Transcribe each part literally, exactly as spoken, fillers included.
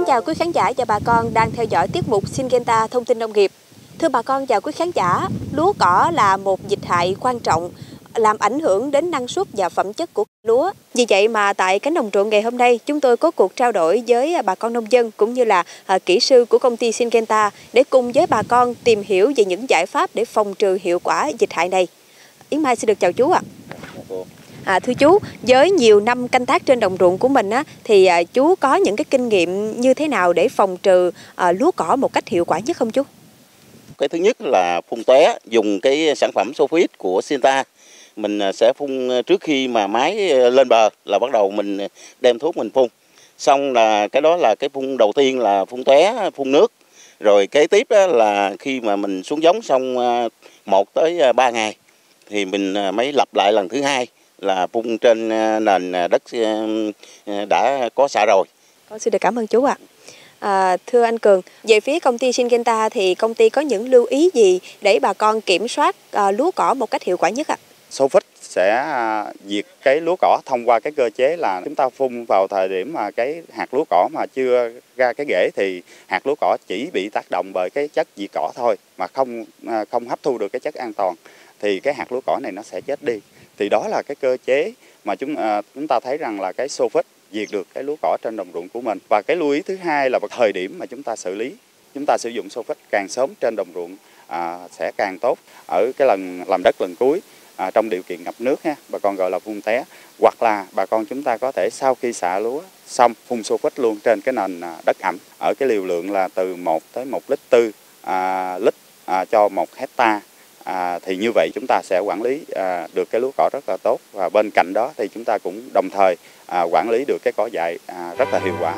chào quý khán giả và bà con đang theo dõi tiết mục Syngenta Thông tin Nông nghiệp. Thưa bà con và quý khán giả, lúa cỏ là một dịch hại quan trọng làm ảnh hưởng đến năng suất và phẩm chất của lúa. Vì vậy mà tại cánh đồng ruộng ngày hôm nay, chúng tôi có cuộc trao đổi với bà con nông dân cũng như là à, kỹ sư của công ty Syngenta để cùng với bà con tìm hiểu về những giải pháp để phòng trừ hiệu quả dịch hại này. Yến Mai xin được chào chú ạ. À, thưa chú, với nhiều năm canh tác trên đồng ruộng của mình á, thì à, chú có những cái kinh nghiệm như thế nào để phòng trừ à, lúa cỏ một cách hiệu quả nhất không chú? Cái thứ nhất là phun tóe, dùng cái sản phẩm Sofit của Syngenta. Mình sẽ phun trước khi mà máy lên bờ là bắt đầu mình đem thuốc mình phun. Xong là cái đó là cái phun đầu tiên là phun tóe, phun nước. Rồi kế tiếp là khi mà mình xuống giống xong một tới ba ngày thì mình mới lặp lại lần thứ hai là phun trên nền đất đã có xạ rồi. Con xin được cảm ơn chú ạ. À, thưa anh Cường, về phía công ty Syngenta thì công ty có những lưu ý gì để bà con kiểm soát à, lúa cỏ một cách hiệu quả nhất ạ? Sofit sẽ diệt cái lúa cỏ thông qua cái cơ chế là chúng ta phun vào thời điểm mà cái hạt lúa cỏ mà chưa ra cái rễ thì hạt lúa cỏ chỉ bị tác động bởi cái chất diệt cỏ thôi mà không không hấp thu được cái chất an toàn thì cái hạt lúa cỏ này nó sẽ chết đi. Thì đó là cái cơ chế mà chúng chúng ta thấy rằng là cái Sofit diệt được cái lúa cỏ trên đồng ruộng của mình. Và cái lưu ý thứ hai là vào thời điểm mà chúng ta xử lý, chúng ta sử dụng Sofit càng sớm trên đồng ruộng à, sẽ càng tốt. Ở cái lần làm đất lần cuối à, trong điều kiện ngập nước ha, bà con gọi là phun té, hoặc là bà con chúng ta có thể sau khi xạ lúa xong phun Sofit luôn trên cái nền đất ẩm ở cái liều lượng là từ một tới một lít tư à, lít à, cho một hecta. À, thì như vậy chúng ta sẽ quản lý à, được cái lúa cỏ rất là tốt, và bên cạnh đó thì chúng ta cũng đồng thời à, quản lý được cái cỏ dại à, rất là hiệu quả.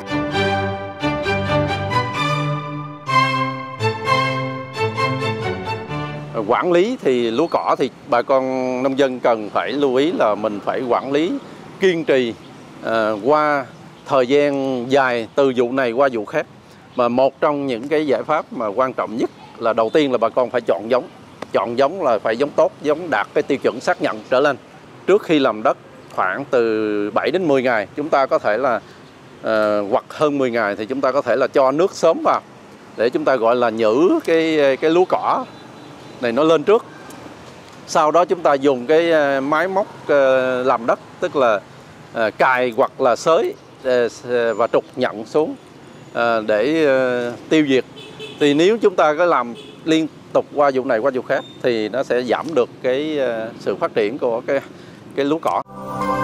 Quản lý thì lúa cỏ thì bà con nông dân cần phải lưu ý là mình phải quản lý kiên trì à, qua thời gian dài từ vụ này qua vụ khác. Mà một trong những cái giải pháp mà quan trọng nhất là đầu tiên là bà con phải chọn giống. Chọn giống là phải giống tốt, giống đạt cái tiêu chuẩn xác nhận trở lên. Trước khi làm đất khoảng từ bảy đến mười ngày, chúng ta có thể là uh, hoặc hơn mười ngày thì chúng ta có thể là cho nước sớm vào để chúng ta gọi là nhử cái cái lúa cỏ này nó lên trước. Sau đó chúng ta dùng cái máy móc uh, làm đất, tức là uh, cài hoặc là xới uh, và trục nhận xuống uh, để uh, tiêu diệt. Thì nếu chúng ta có làm liên tục qua vụ này qua vụ khác thì nó sẽ giảm được cái uh, sự phát triển của cái cái lúa cỏ.